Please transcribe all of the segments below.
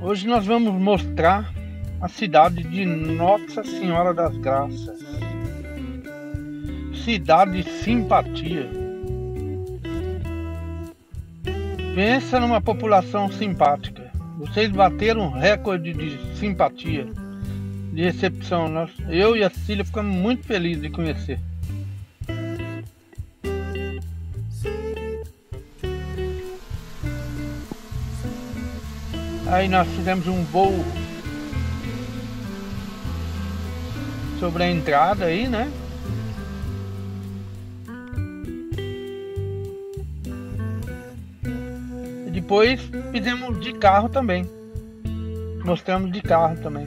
Hoje nós vamos mostrar a cidade de Nossa Senhora das Graças. Cidade simpatia. Pensa numa população simpática. Vocês bateram um recorde de simpatia, de recepção. Eu e a Cecília ficamos muito felizes de conhecer. Aí nós fizemos um voo sobre a entrada aí, né? E depois fizemos de carro também. Mostramos de carro também.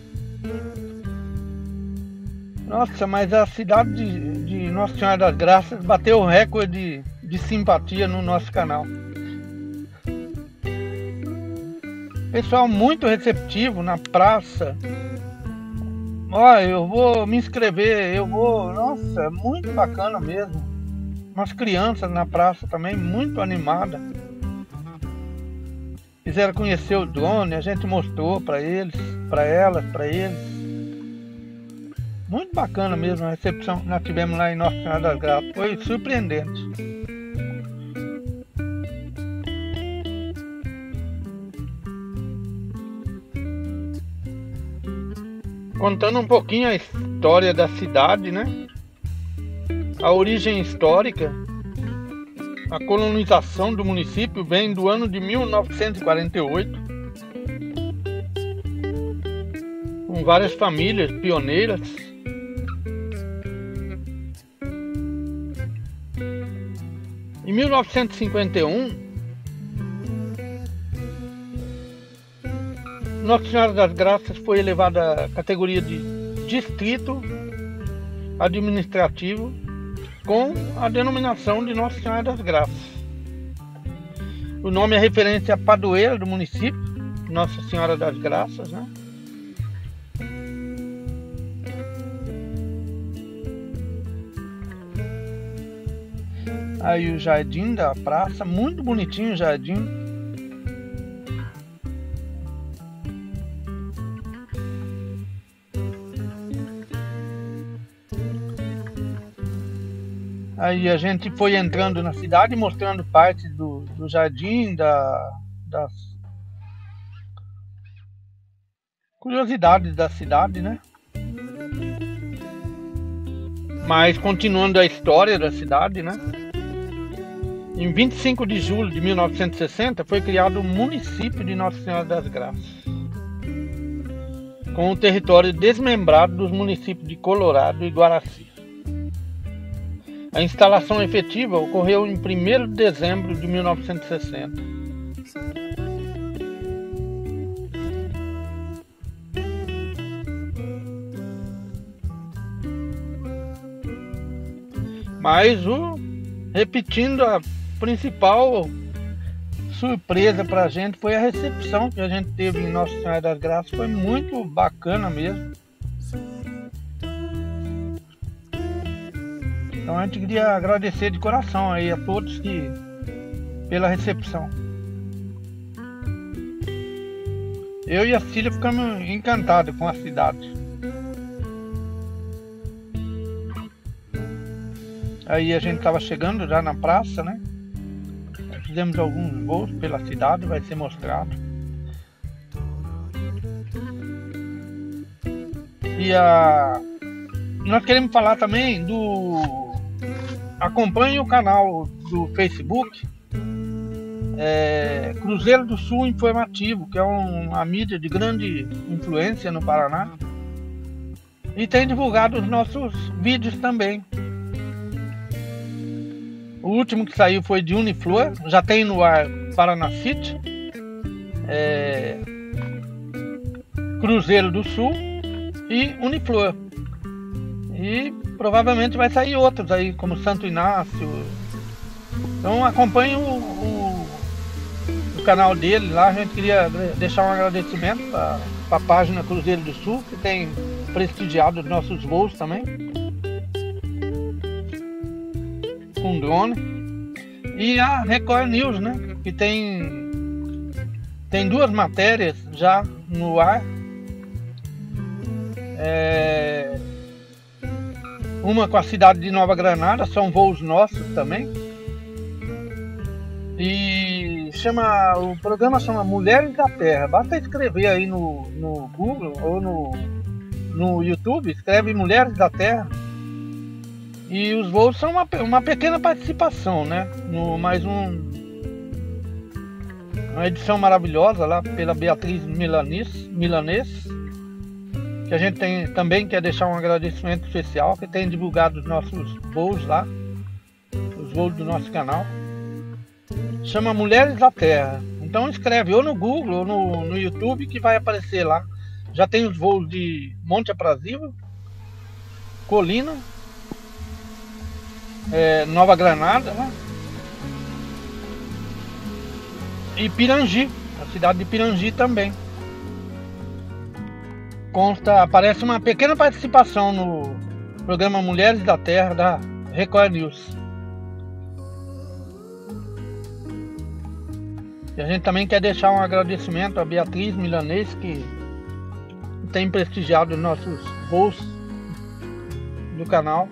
Nossa, mas a cidade de Nossa Senhora das Graças bateu o recorde de simpatia no nosso canal. Pessoal muito receptivo na praça. Ó, eu vou me inscrever, nossa, muito bacana mesmo. Umas crianças na praça também, muito animada. Quiseram conhecer o drone, a gente mostrou para eles, para elas, para eles. Muito bacana mesmo a recepção que nós tivemos lá em Nossa Senhora das Graças. Foi surpreendente. Contando um pouquinho a história da cidade, né? A origem histórica, a colonização do município vem do ano de 1948, com várias famílias pioneiras. Em 1951, Nossa Senhora das Graças foi elevada à categoria de distrito administrativo com a denominação de Nossa Senhora das Graças. O nome é referência à padroeira do município, Nossa Senhora das Graças, né? Aí o jardim da praça, muito bonitinho o jardim. Aí a gente foi entrando na cidade, mostrando parte do jardim, das curiosidades da cidade, né? Mas continuando a história da cidade, né? Em 25 de julho de 1960 foi criado o município de Nossa Senhora das Graças, com o território desmembrado dos municípios de Colorado e Guaraci. A instalação efetiva ocorreu em 1º de dezembro de 1960. Mas repetindo, a principal surpresa para a gente foi a recepção que a gente teve em Nossa Senhora das Graças. Foi muito bacana mesmo. Então a gente queria agradecer de coração aí a todos pela recepção. Eu e a Cília ficamos encantados com a cidade. Aí a gente estava chegando já na praça, né? Fizemos alguns voos pela cidade, vai ser mostrado. E nós queremos falar também acompanhe o canal do Facebook, Cruzeiro do Sul Informativo, que é uma mídia de grande influência no Paraná, e tem divulgado os nossos vídeos também. O último que saiu foi de Uniflor, já tem no ar Paraná City, Cruzeiro do Sul e Uniflor. E provavelmente vai sair outros aí, como Santo Inácio. Então acompanhe o canal dele lá. A gente queria deixar um agradecimento para a página Cruzeiro do Sul, que tem prestigiado os nossos voos também com drone. E a Record News, né, que tem tem 2 matérias já no ar. Uma com a cidade de Nova Granada, são voos nossos também. E o programa chama Mulheres da Terra. Basta escrever aí no Google ou no YouTube, escreve Mulheres da Terra. E os voos são uma pequena participação, né? Mais uma edição maravilhosa lá pela Beatriz Milanês, que a gente também quer deixar um agradecimento especial, que tem divulgado os nossos voos lá, os voos do nosso canal. Chama Mulheres da Terra. Então escreve ou no Google ou no YouTube que vai aparecer lá. Já tem os voos de Monte Aprazível, Colina, Nova Granada, né? E Pirangi, a cidade de Pirangi também. Aparece uma pequena participação no programa Mulheres da Terra da Record News. E a gente também quer deixar um agradecimento à Beatriz Milanês, que tem prestigiado nossos voos do canal.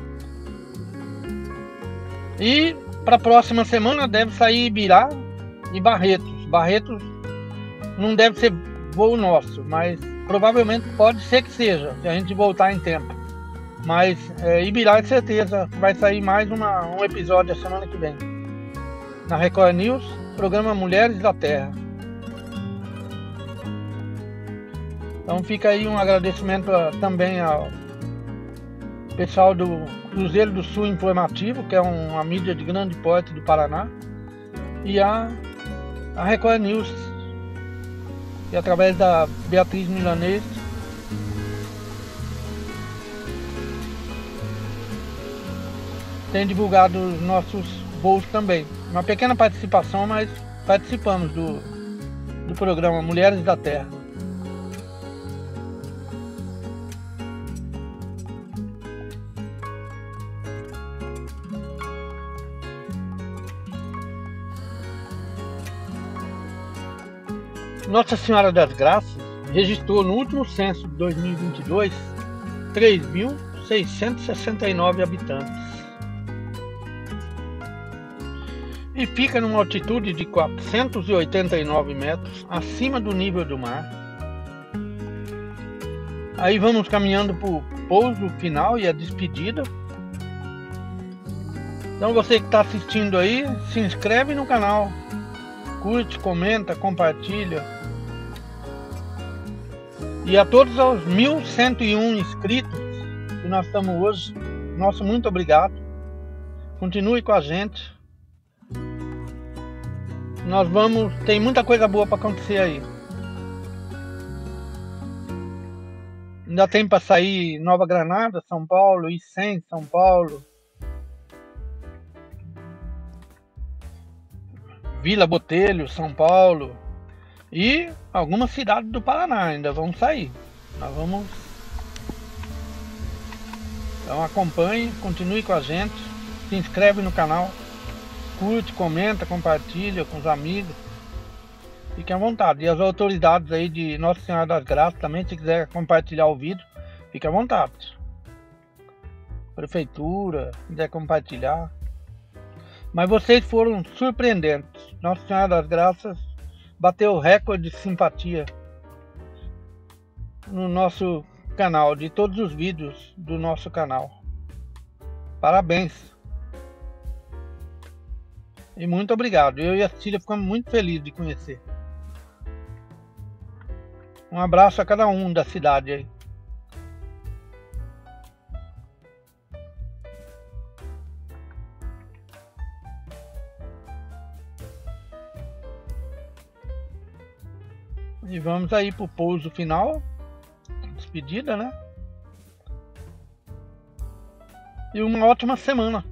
E para a próxima semana deve sair Ibirá e Barretos. Barretos não deve ser voo nosso, mas provavelmente pode ser que seja, se a gente voltar em tempo. Mas Ibirá é certeza vai sair mais um episódio a semana que vem. Na Record News, programa Mulheres da Terra. Então fica aí um agradecimento também ao pessoal do Cruzeiro do Sul Informativo, que é uma mídia de grande porte do Paraná, e a Record News, que através da Beatriz Milanês tem divulgado os nossos voos também. Uma pequena participação, mas participamos do programa Mulheres da Terra. Nossa Senhora das Graças registrou no último censo de 2022 3.669 habitantes. E fica numa altitude de 489 metros acima do nível do mar. Aí vamos caminhando para o pouso final e a despedida. Então você que está assistindo aí, se inscreve no canal, curte, comenta, compartilha. E a todos os 1.101 inscritos que nós estamos hoje, nosso muito obrigado. Continue com a gente. Tem muita coisa boa para acontecer aí. Ainda tem para sair Nova Granada, São Paulo, Icém, São Paulo, Vila Botelho, São Paulo, e algumas cidades do Paraná ainda vão sair. Então acompanhe, continue com a gente, se inscreve no canal, curte, comenta, compartilha com os amigos, fiquem à vontade. E as autoridades aí de Nossa Senhora das Graças também, se quiser compartilhar o vídeo, fique à vontade. Prefeitura, se quiser compartilhar. Mas vocês foram surpreendentes. Nossa Senhora das Graças bateu o recorde de simpatia no nosso canal, de todos os vídeos do nosso canal. Parabéns. E muito obrigado. Eu e a Cecília ficamos muito felizes de conhecer. Um abraço a cada um da cidade aí. E vamos aí pro pouso final. Despedida, né? E uma ótima semana.